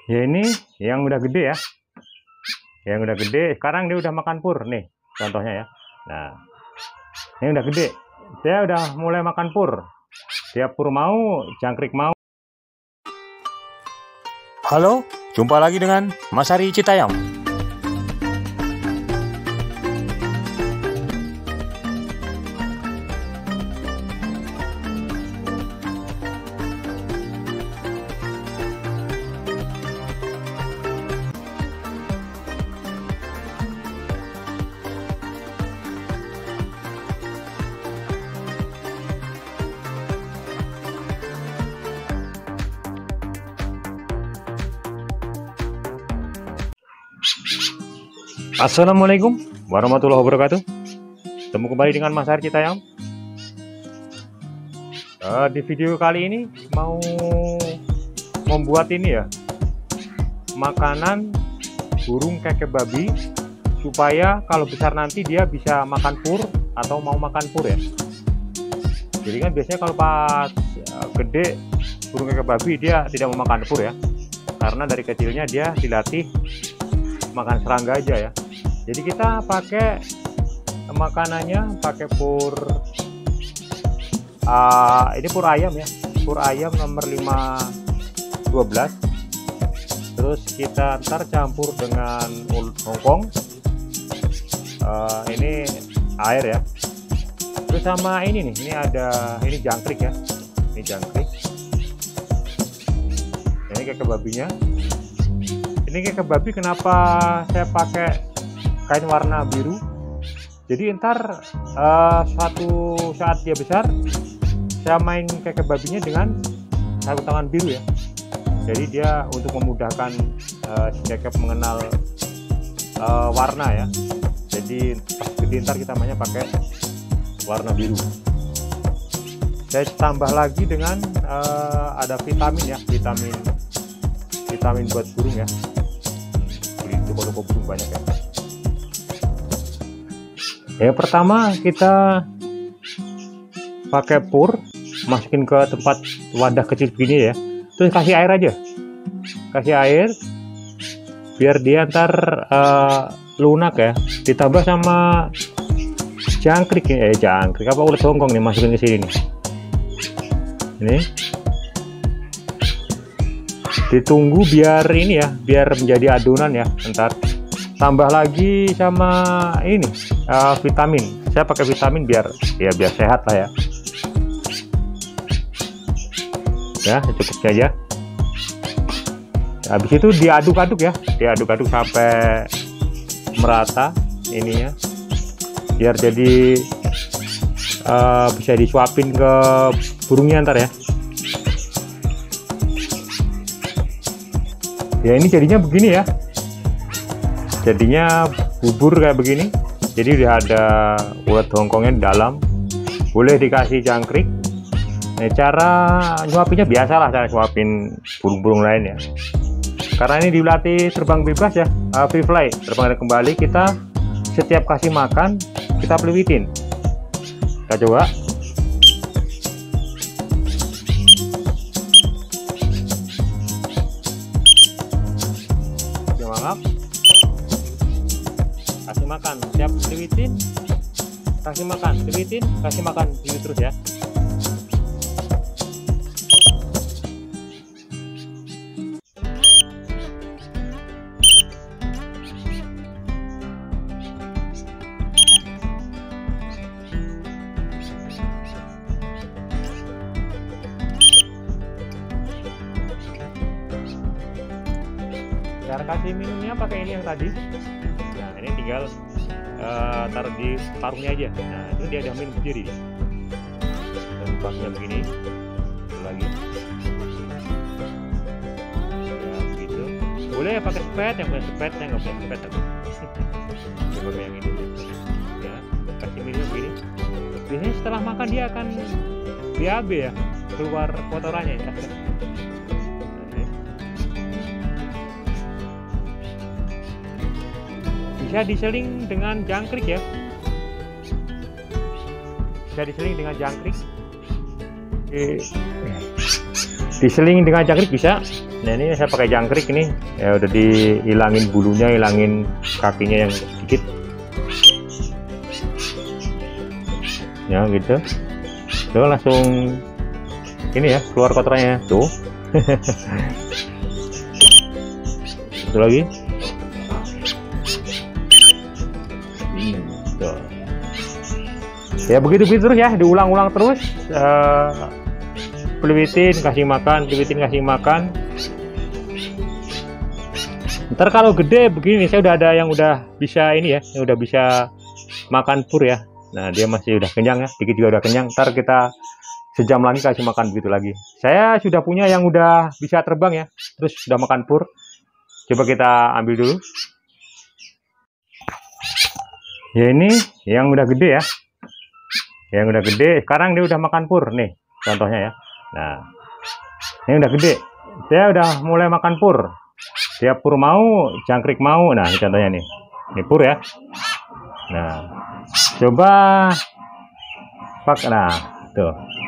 Ya ini yang udah gede ya. Yang udah gede, sekarang dia udah makan pur nih, contohnya ya. Nah, ini udah gede. Dia udah mulai makan pur. Dia pur mau, jangkrik mau. Halo, jumpa lagi dengan Mas Ari Citayam. Assalamualaikum warahmatullahi wabarakatuh. Ketemu kembali dengan Mas Ari Citayam. Di video kali ini mau membuat ini ya, makanan burung kekep babi supaya kalau besar nanti dia bisa makan pur atau mau makan pur ya. Jadi kan biasanya kalau pas gede burung kekep babi dia tidak mau makan pur ya, karena dari kecilnya dia dilatih makan serangga aja ya. Jadi kita pakai makanannya pakai pur ini pur ayam ya, pur ayam nomor 512. Terus kita ntar campur dengan ulut hongkong, ini air ya. Terus sama ini nih, ini ada ini jangkrik ya, ini jangkrik, ini kekep babinya. Ini kekep babi kenapa saya pakai kain warna biru? Jadi ntar suatu saat dia besar, saya main kekep babinya dengan sarung tangan biru ya. Jadi dia untuk memudahkan si kekep mengenal warna ya. Jadi pas gede ntar kita mainnya pakai warna biru. Saya tambah lagi dengan ada vitamin ya, vitamin buat burung ya. Beli di toko-toko burung banyak ya. Yang pertama kita pakai pur, masukin ke tempat wadah kecil begini ya. Terus kasih air aja, kasih air biar dia ntar lunak ya. Ditambah sama jangkrik ya, jangkrik apa ulet hongkong nih, masukin ke sini nih. Ini ditunggu biar ini ya, biar menjadi adonan ya. Ntar tambah lagi sama ini vitamin. Saya pakai vitamin biar sehat lah ya. Ya cukupnya aja. Habis itu diaduk-aduk ya, diaduk-aduk sampai merata ininya, biar jadi bisa disuapin ke burungnya ntar ya. Ya ini jadinya begini ya, jadinya bubur kayak begini. Jadi udah ada ulet hongkongnya di dalam, boleh dikasih jangkrik. Nah, cara nyuapinnya biasalah cara nyuapin burung-burung lain ya, karena ini dilatih terbang bebas ya, free fly, terbang dan kembali. Kita setiap kasih makan kita peliwitin. Kita coba. Semangat. Kasih makan, siap peliwitin, kasih makan, peliwitin, kasih makan, peliwit terus ya. Cara kasih minumnya pakai ini yang tadi. Nah ini tinggal taruh di parungnya aja. Nah ini dia udah minum sendiri. Dan pasnya begini. Lagi. Ya begitu. Boleh ya pakai sepet, yang punya sepet, saya nggak punya sepet. Coba yang ini. Ya kasih minum begini. Biasanya setelah makan dia akan BAB ya, keluar kotorannya ya. Bisa diseling dengan jangkrik ya, bisa diseling dengan jangkrik. diseling dengan jangkrik bisa. Nah ini saya pakai jangkrik ini ya, udah dihilangin bulunya, hilangin kakinya yang sedikit ya gitu. Tuh langsung ini ya keluar kotorannya tuh. Itu lagi tuh. Ya begitu terus ya, diulang-ulang terus. Peliwitin kasih makan. Ntar kalau gede begini, saya udah ada yang udah bisa ini ya, yang udah bisa makan pur ya. Nah dia masih udah kenyang ya, dikit juga udah kenyang. Ntar kita sejam lagi kasih makan begitu lagi. Saya sudah punya yang udah bisa terbang ya, terus sudah makan pur. Coba kita ambil dulu. Ya ini yang udah gede ya, yang udah gede. Sekarang dia udah makan pur nih, contohnya ya. Nah ini udah gede, dia udah mulai makan pur. Dia pur mau, jangkrik mau. Nah ini contohnya nih, ini pur ya. Nah coba pak, nah tuh